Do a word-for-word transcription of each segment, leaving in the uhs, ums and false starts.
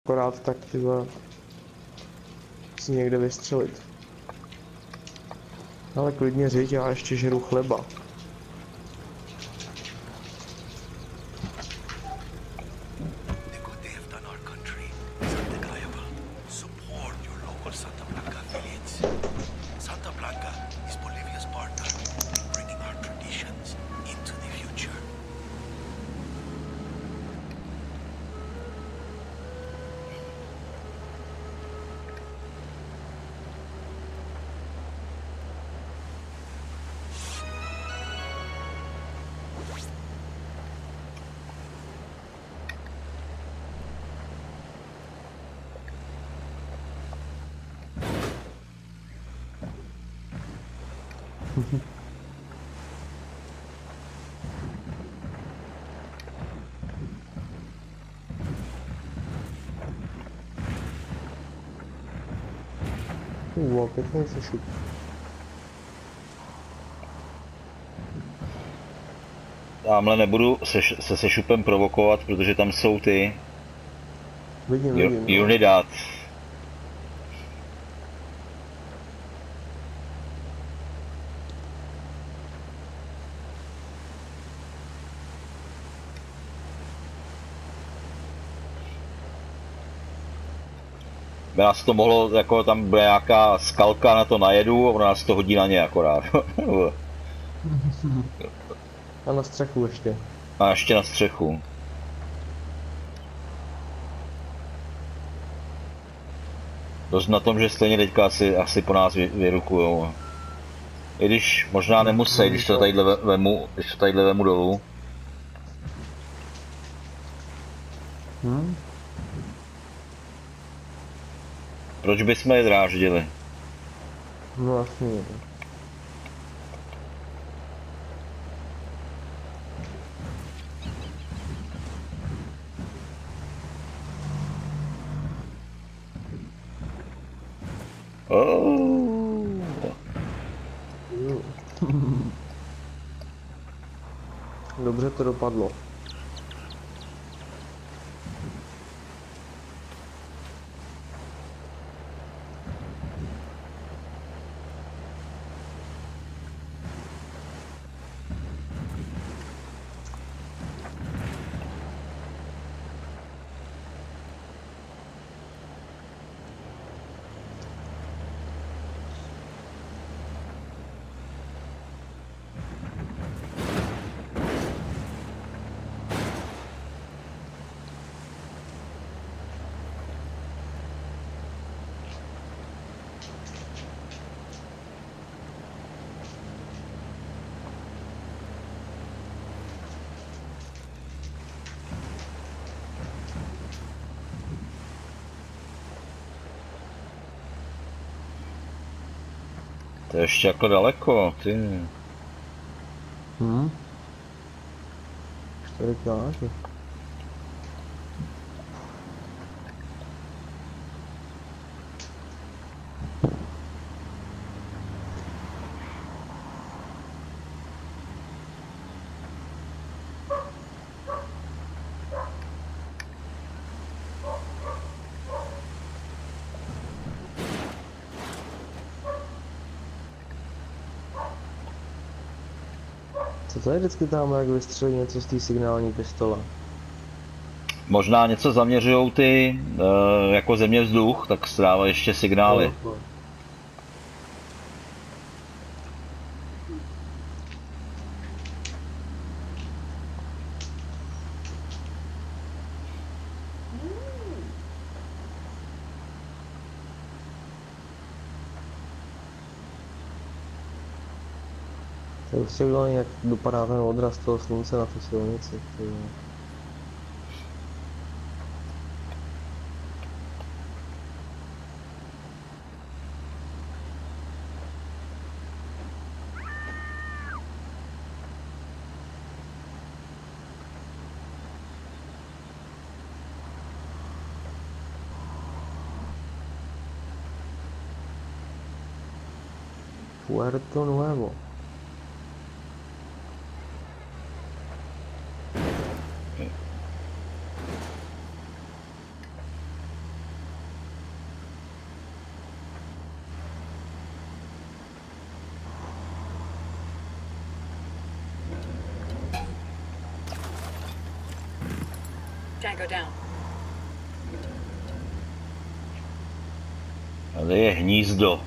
Akorát tak ty vole, si někde vystřelit. Ale klidně řiď, já ještě žeru chleba. Uuu, pěkně se šup. Tamhle nebudu se, se sešupem provokovat, protože tam jsou ty Vidím, vidím. Unidad. By nás to mohlo, jako tam bude nějaká skalka, na to najedu a ona nás to hodí na ně akorát. A na střechu ještě. A ještě na střechu. Dost na tom, že stejně teďka asi, asi po nás vy, vyrukujou. I když možná nemusí, když to tadyhle vemu, když to tadyhle vemu dolů. Hmm? Proč bychom je dráždili? No vlastně. Oh. Dobře to dopadlo. To je ještě jako daleko, ty. Hm? čtyři kiláře. Co to je vždycky tam, jak vystřelí něco z té signální pistole? Možná něco zaměřujou ty, uh, jako země vzduch, tak strávají ještě signály. No, no. To je prostě udělaný, jak dopadá ten odraz toho slunce na tu silnici. Tyjo. Puerto Nuevo. go down. Tady je hnízdo.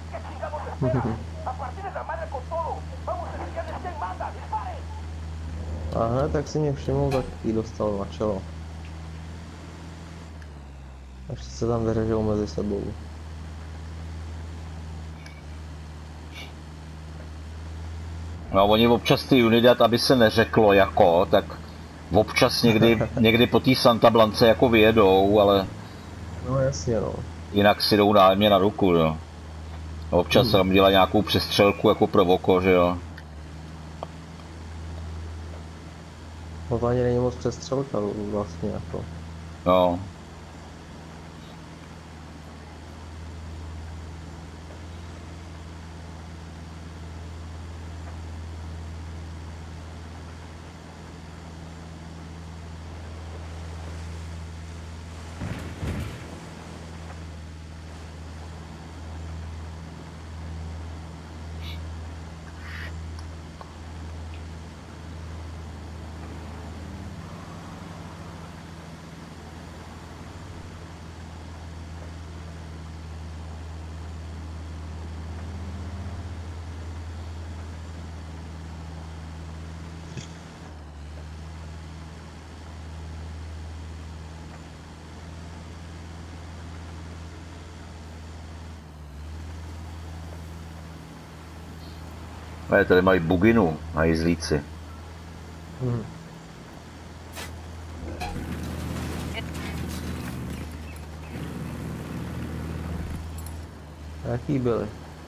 A hned tak si mě všiml, tak jí dostal na čelo. Až se tam vyřešil mezi sebou. No oni občas ty Unidad, aby se neřeklo jako, tak občas někdy, někdy po té Santa Blance jako vyjedou, ale No jasně no. jinak si jdou nájemně na ruku, jo. Občas hmm. tam dělají nějakou přestřelku jako pro oko, že jo. No to ani není moc přestřelka vlastně jako. No. Ne, tady mají buginu na jizlíci. Hmm. Jaký byly?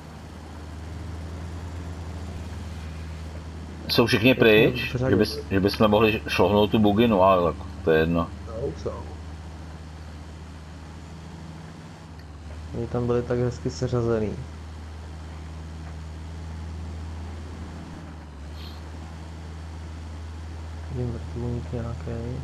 Jsou všichni pryč, že, bys, že bychom mohli šlohnout tu buginu, ale to je jedno. No, jsou. Oni tam byli tak hezky seřazený. Vidím vrtulník nějaký.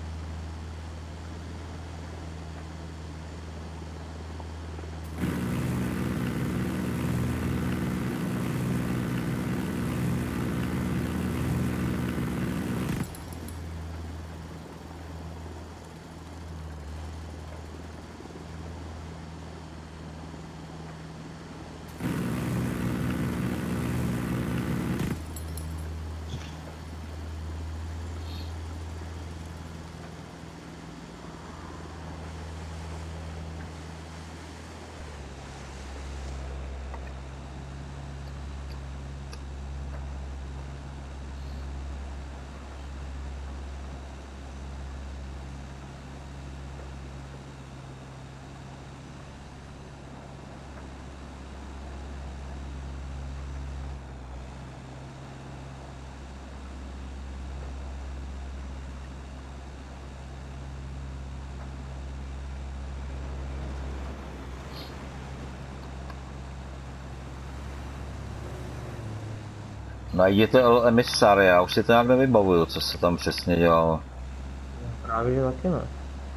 Najděte El Emissary, já už si to nějak nevybavuju, co se tam přesně dělalo. Právě že taky ne.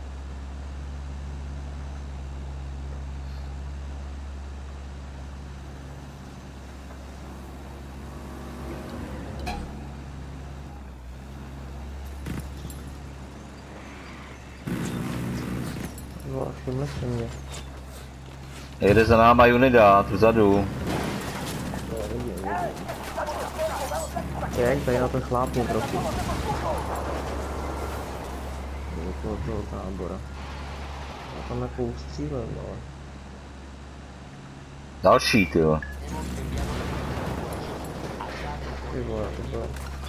No, všimli se mě. Jede za náma Unidad, vzadu. Jak tady na to chlápně trochu. Do toho, toho tábora. Já tam jako ustřílem, ale... Další, tyjo. Ty vole, to bylo...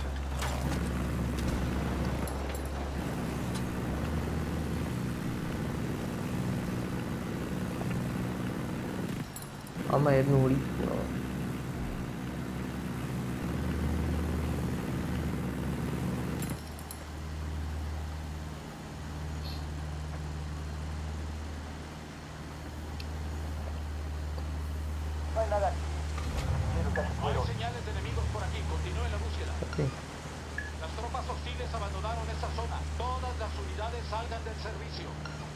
Máme jednu hlídku, no. Okay. Las tropas hostiles abandonaron esa zona. Todas las unidades salgan del servicio.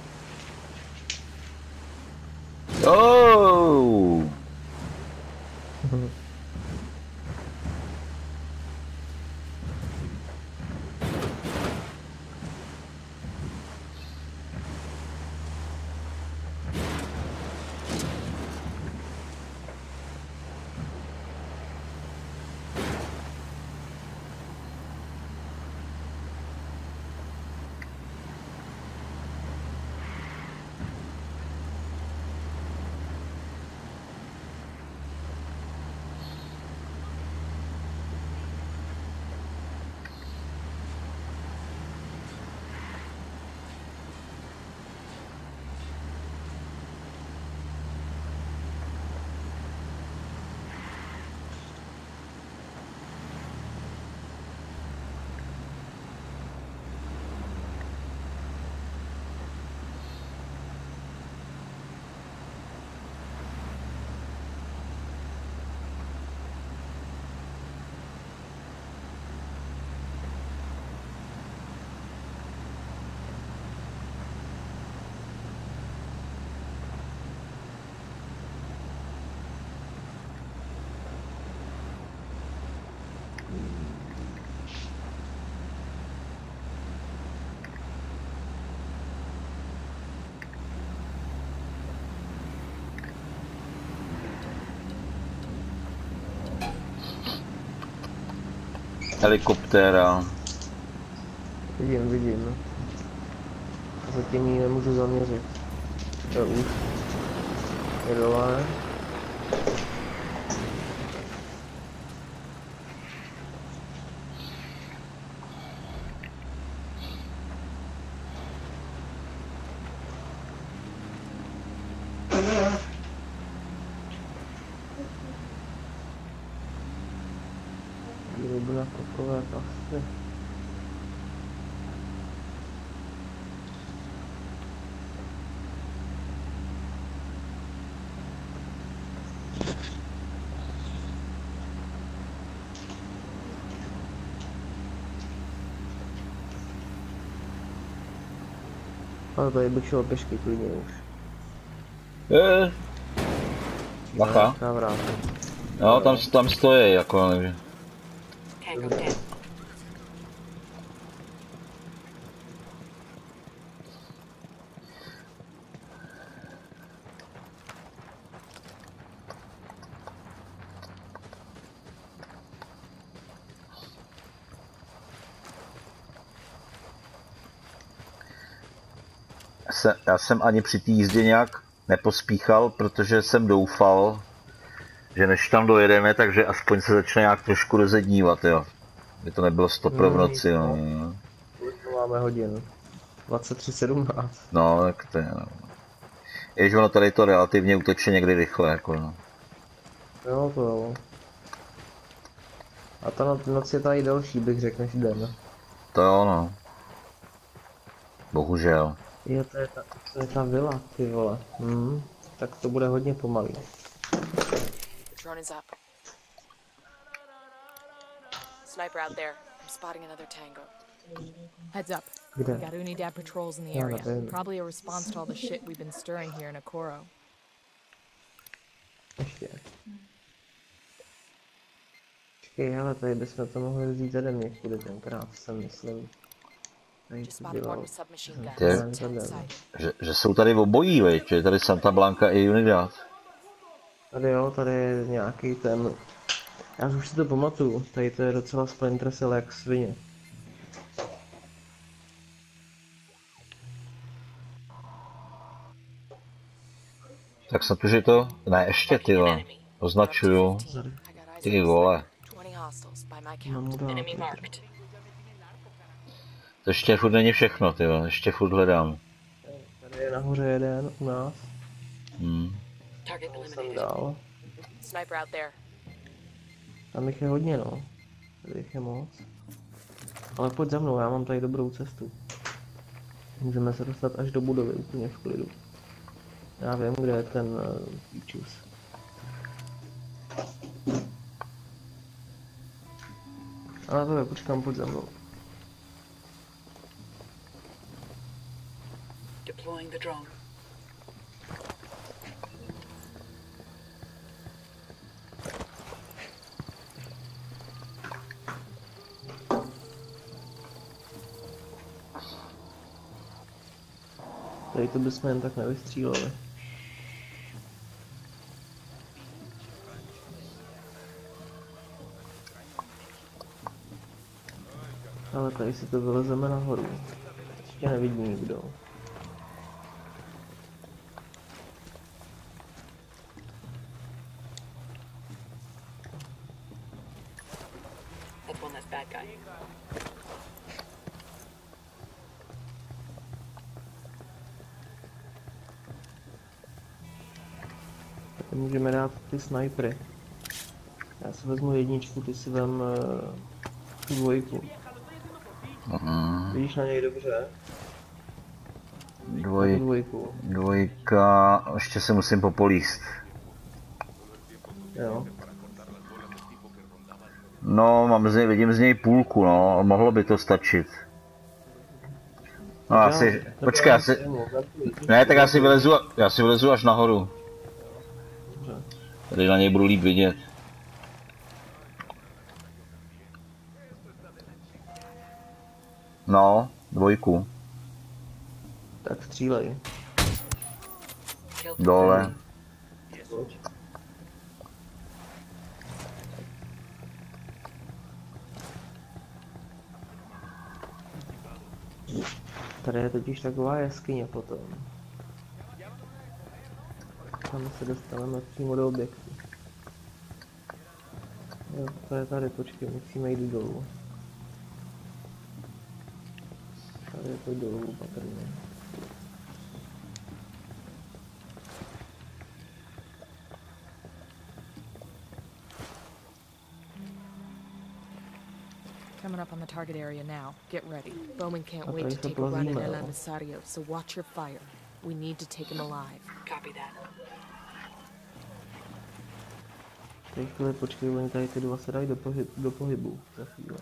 Oh! helikoptéra. Vidím, vidím. Zatím ji nemůžu zaměřit. To už je dole. Kdyby byla takové kasy. Ale tady bych šel pěšky klidně už. Je. Bacha. No, tam, tam stojí jako, takže. Se, já jsem ani při té jízdě nějak nepospíchal, protože jsem doufal, že než tam dojedeme, takže aspoň se začne nějak trošku rozednívat, jo. By to nebylo stopro v noci, no. Máme hodin. dvacet tři sedmnáct. No, tak to je, no. Jež ono tady to relativně uteče někdy rychle, jako no. Jo, to jo. A ta no, noc je tady delší, bych řekl, než den. To jo, no. Bohužel. Jo, to je ta, to je ta vila, ty vole. Hmm. Tak to bude hodně pomalý. Drone is up. Sniper out there. I'm spotting another tango. Heads up. Kde? We got Unidad patrols in the Yeah, area. they- Probably a response to all the shit we've been stirring here in Okoro. Ještě. Počkej, ale tady bychom to mohli vzít jeden někudy tenkrát, jsem myslím. Tady Just to spotted dělal. one with submachine guns. Yeah. It's on site. Že, že jsou tady obojí, veď, že je tady Santa Blanca i Unidad. Tady jo, tady je nějaký ten... Já už si to pamatuju, tady to je docela Splinter Cell jak svině. Tak snad už je to... Ne, ještě ty vole. Označuju. I got eyes Ty on vole. twenty hostiles by my No, count. dá, Enemy to- marked. To ještě furt není všechno, ty vole. Ještě furt hledám. Tady je nahoře jeden u nás, Hmm. Target jsem eliminated. dál. Sniper out there. Tam jich je hodně no, tady jich je moc. Ale pojď za mnou, já mám tady dobrou cestu. Můžeme se dostat až do budovy úplně v klidu. Já vím, kde je ten uh, píčus. Ale to je, počkám, pojď za mnou. Deploying the drone. Tady to bychom jen tak nevystříleli. Ale tady si to vylezeme nahoru. Ještě nevidí nikdo. That's one less bad guy. Tady můžeme dát ty snajpry. Já si vezmu jedničku, ty si vem uh, tu dvojku. Mm. Vidíš na něj dobře? Tu Dvoj, dvojku. dvojka, ještě se musím popolíst. Jo. No, mám z něj, vidím z něj půlku, no, mohlo by to stačit. No, asi, počkej, já si, ne, tak já si vylezu, já si vylezu až nahoru. Tady na něj budu líp vidět. No, dvojku. Tak střílej. Dole. Tady je totiž taková jeskyně potom. Tam se dostaneme přímo do objektu. Jo, to je tady, počkej, musíme jít dolů. Tady je to dolů patrně. Coming up on the target area now. Get ready. Bowman can't A wait tady to se take a run at plazíme, El jo. Emisario, so watch your fire. We need to take him alive. Copy that. Teď chvíli počkej, oni tady ty dva se dají do, pohyb, do pohybu za chvíli.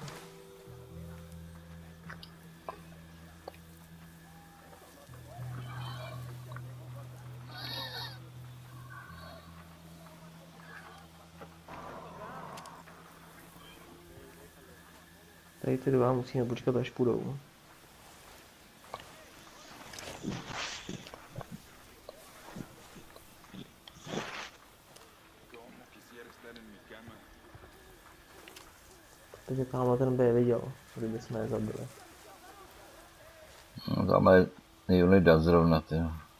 Tady ty dva musíme počkat, až půjdou. Takže tamhle ten by je viděl, kdyby jsme je zabili. No, tam je Unida zrovna, ty.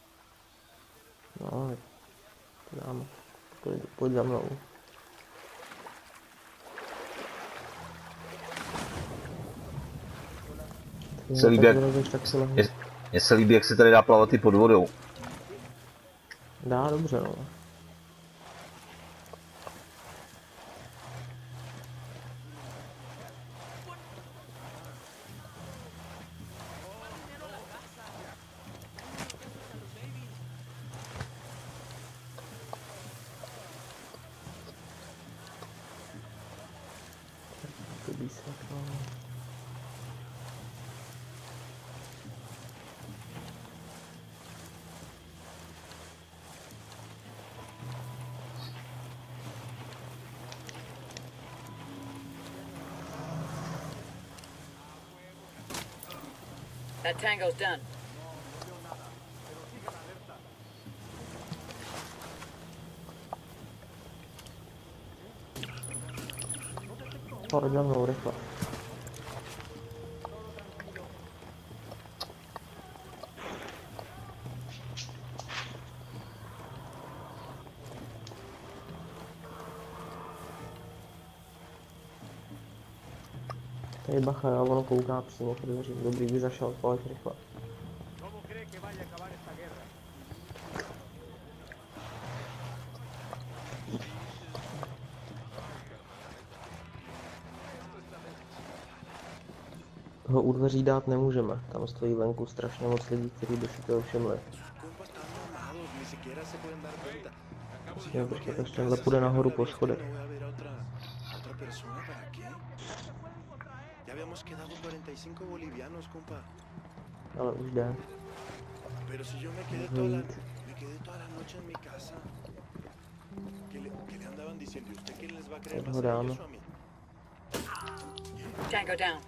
No, tak dáme. Pojď, pojď za mnou. Se líbí, jak, Vyrazíš, tak si lehni. mně- mně se líbí, jak se tady dá plavat i pod vodou. Dá, dobře no. To by se to... That tango's done. Pojď za mnou, rychle. Tady bacha, já ono kouká přímo pod dveřím. Dobrý, by zašel, pojď rychle. Toho u dveří dát nemůžeme, tam stojí venku strašně moc lidí, kteří by si toho všimli. Musíme počkat, až tenhle půjde nahoru po schodech. Ale už jde. Pero si yo me quedé Můžu toda la, jít. me quedé toda la noche en mi casa. ¿Qué le, qué le andaban diciendo? ¿Y usted quién les va a creer Tak más ho a dáme. ellos o a mí? Tango down.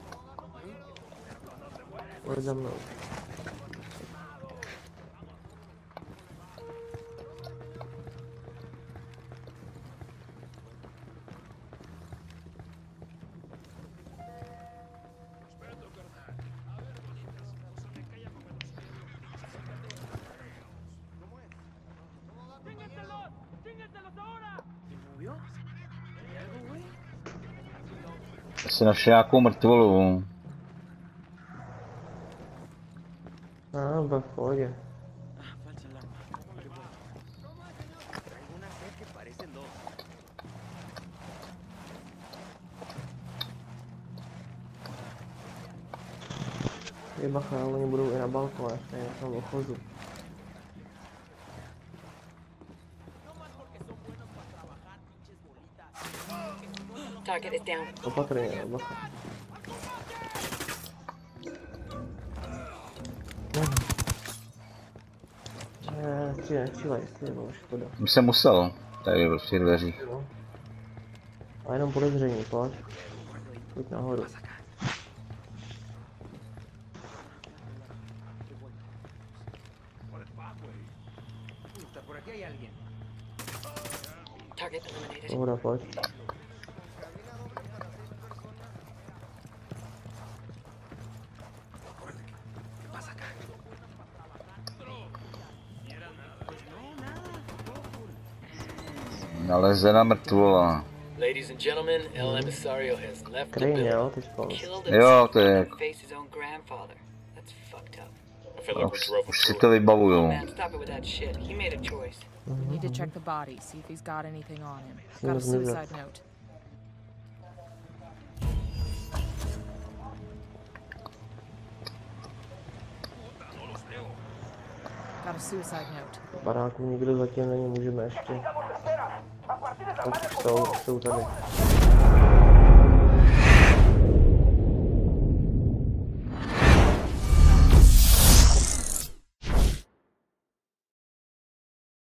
Pojď za mnou. Asi našel nějakou mrtvolu. A, v pohodě. Je bacha, oni budou i na balkonech, ne, já tam ochozu. Target is down. Opatrně, bacha. Ne, nestřílej, nestřílej, ty vole, škoda. Už jsem musel, tady v těch dveřích. No. A jenom podezření, pojď. Pojď nahoru. Target eliminated. Pohoda, pojď. Nalezena mrtvola. Ladies and gentlemen, El Emisario has left the Krajně, jo, building. teďko. Killed Jo, himself to je and jak... faced his own grandfather. That's fucked up. I feel like we Už, drove už him si through to it. vybavuju. Man, stop it with that shit. He made a choice. We need to check the body, see if he's got anything on him. Musíme Got a zmizet. suicide note. Got a suicide note. V baráku nikdo zatím není, můžeme ještě. Už jsou, už jsou tady.